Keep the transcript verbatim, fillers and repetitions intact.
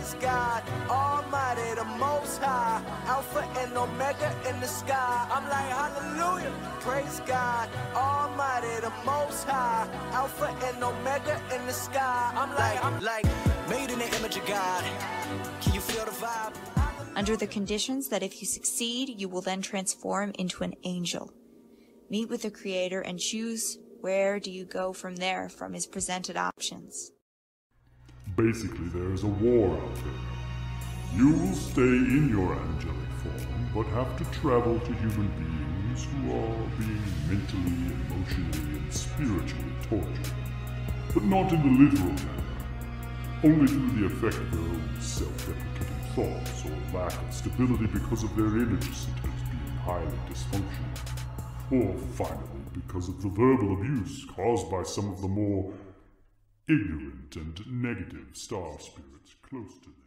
Praise God, Almighty, the Most High, Alpha and Omega in the sky. I'm like, hallelujah. Praise God, Almighty, the Most High, Alpha and Omega in the sky. I'm like, I'm like, made in the image of God. Can you feel the vibe? Under the conditions that if you succeed, you will then transform into an angel. Meet with the Creator and choose where do you go from there from his presented options. Basically, there is a war out there. You will stay in your angelic form, but have to travel to human beings who are being mentally, emotionally, and spiritually tortured. But not in the literal manner. Only through the effect of their own self-deprecating thoughts or lack of stability because of their image centers being highly dysfunctional. Or finally, because of the verbal abuse caused by some of the more ignorant and negative star spirits close to them.